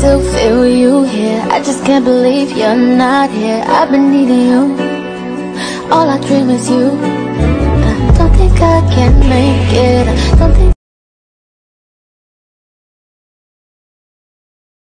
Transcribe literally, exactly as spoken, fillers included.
still feel you here. I just can't believe you're not here. I've been needing you, all I dream is you.